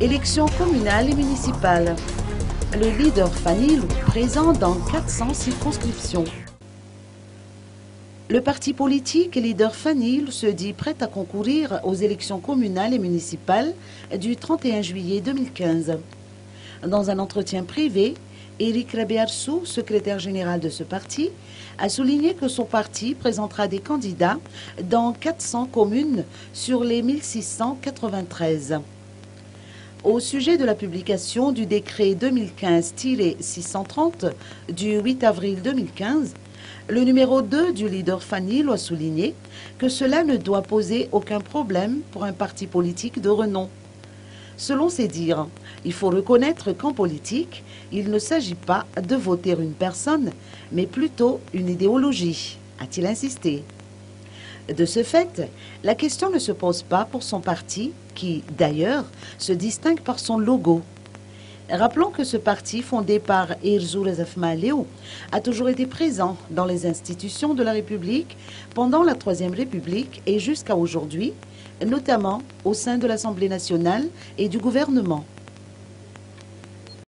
Élections communales et municipales. Le leader Fanilou présent dans 400 circonscriptions. Le parti politique leader Fanilou se dit prêt à concourir aux élections communales et municipales du 31 juillet 2015. Dans un entretien privé, Éric Rabiarsou, secrétaire général de ce parti, a souligné que son parti présentera des candidats dans 400 communes sur les 1693. Au sujet de la publication du décret 2015-630 du 8 avril 2015, le numéro 2 du leader Fanilou a souligné que cela ne doit poser aucun problème pour un parti politique de renom. Selon ses dires, il faut reconnaître qu'en politique, il ne s'agit pas de voter une personne, mais plutôt une idéologie, a-t-il insisté. De ce fait, la question ne se pose pas pour son parti, qui, d'ailleurs, se distingue par son logo. Rappelons que ce parti, fondé par Irzou Léo, a toujours été présent dans les institutions de la République pendant la Troisième République et jusqu'à aujourd'hui, notamment au sein de l'Assemblée nationale et du gouvernement.